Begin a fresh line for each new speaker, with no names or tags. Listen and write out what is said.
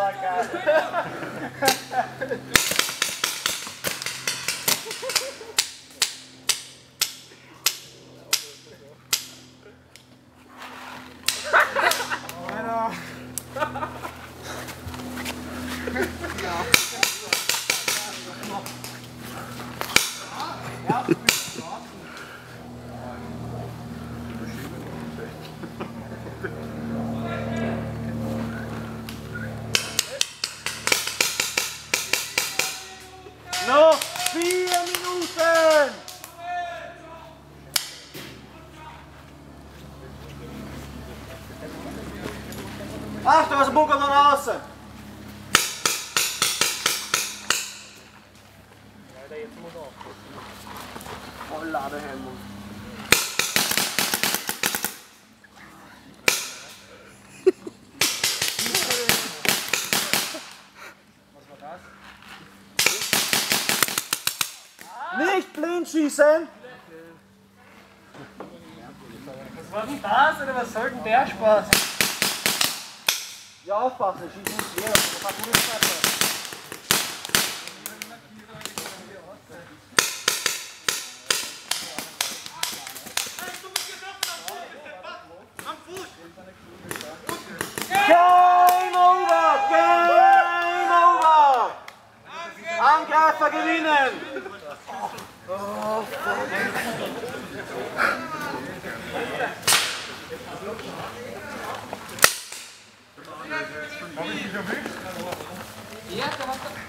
Noch 4 Minuten! Achtung, was buckelt nach außen! Ja, der jetzt muss auch. Voll Ladehemmung. Was war das? Nicht blind schießen! Was war denn das oder was soll denn der Spaß? Ja, aufpassen, schieß nicht leer, das hat gutes Treffer. Game over! Game over! Angreifer gewinnen! Oh, fuck.